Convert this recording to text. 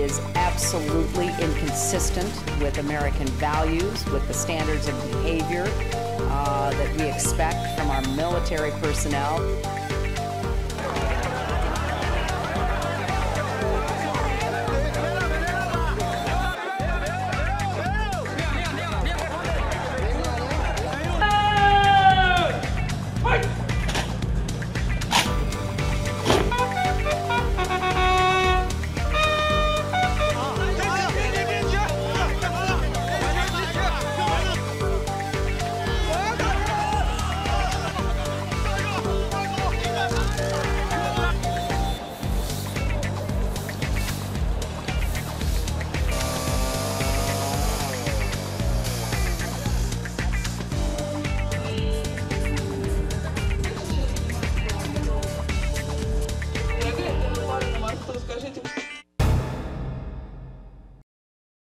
is absolutely inconsistent with American values, with the standards of behavior that we expect from our military personnel.